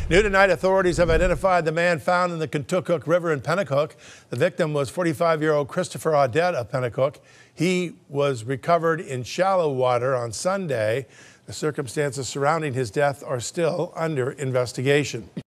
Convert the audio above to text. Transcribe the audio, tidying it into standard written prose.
New tonight, authorities have identified the man found in the Contoocook River in Penacook. The victim was 45-year-old Christopher Audette of Penacook. He was recovered in shallow water on Sunday. The circumstances surrounding his death are still under investigation.